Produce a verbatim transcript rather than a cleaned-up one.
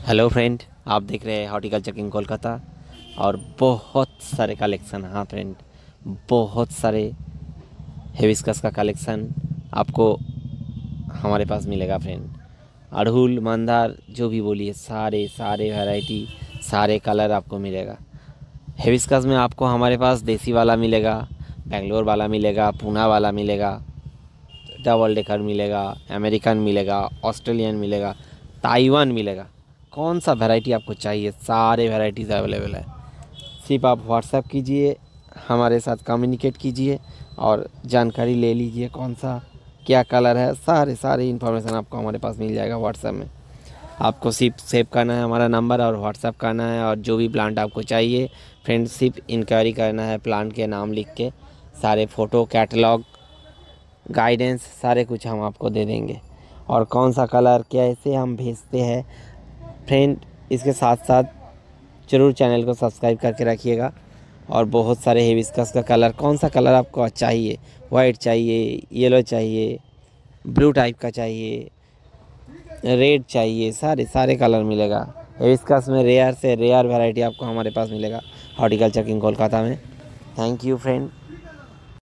Hello friend, आप देख रहे हैं हॉर्टिकल्चर किंग कोलकाता। और बहुत सारे कलेक्शन, हाँ फ्रेंड, बहुत सारे हिबिस्कस का कलेक्शन आपको हमारे पास मिलेगा फ्रेंड। अड़हुल, मंदार, जो भी बोलिए, सारे सारे वैरायटी, सारे कलर आपको मिलेगा। हिबिस्कस में आपको हमारे पास देसी वाला मिलेगा, बेंगलोर वाला मिलेगा, पूना वाला मिलेगा, डबल डेकर मिलेगा, अमेरिकन मिलेगा, ऑस्ट्रेलियन मिलेगा, ताइवान मिलेगा। कौन सा वैरायटी आपको चाहिए, सारे वैराइटीज़ अवेलेबल है। सिर्फ आप व्हाट्सएप कीजिए, हमारे साथ कम्युनिकेट कीजिए और जानकारी ले लीजिए कौन सा क्या कलर है। सारे सारे इन्फॉर्मेशन आपको हमारे पास मिल जाएगा व्हाट्सएप में। आपको सिर्फ सेव करना है हमारा नंबर और व्हाट्सएप करना है, और जो भी प्लांट आपको चाहिए फ्रेंड, सिर्फ इंक्वायरी करना है, प्लांट के नाम लिख के। सारे फ़ोटो, कैटलॉग, गाइडेंस, सारे कुछ हम आपको दे देंगे। और कौन सा कलर कैसे हम भेजते हैं फ्रेंड, इसके साथ साथ ज़रूर चैनल को सब्सक्राइब करके रखिएगा। और बहुत सारे हिबिस्कस का कलर, कौन सा कलर आपको चाहिए, वाइट चाहिए, येलो चाहिए, ब्लू टाइप का चाहिए, रेड चाहिए, सारे सारे कलर मिलेगा। हिबिस्कस में रेयर से रेयर वैरायटी आपको हमारे पास मिलेगा हॉर्टिकल्चर किंग कोलकाता में। Thank you friend.